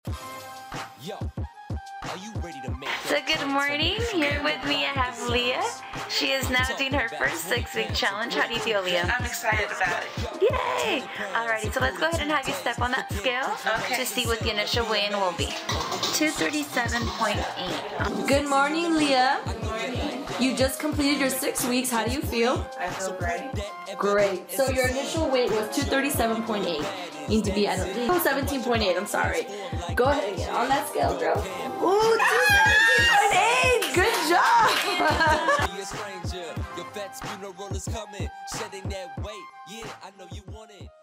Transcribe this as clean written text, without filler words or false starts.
So good morning. Here with me I have Leah. She is now doing her first 6-week challenge. How do you feel, Leah? I'm excited about it. Yay! Alrighty, so let's go ahead and have you step on that scale to see what the initial weigh-in will be. 237.8. Good morning, Leah. Good morning. You just completed your 6 weeks. How do you feel? I feel great. Great. So your initial weight was 237.8. You need to be at least 17.8. I'm sorry. Go ahead and get on that scale, girl. Ooh, 217.8. Good job. Your fat funeral is coming, shedding that weight. Yeah, I know you want it.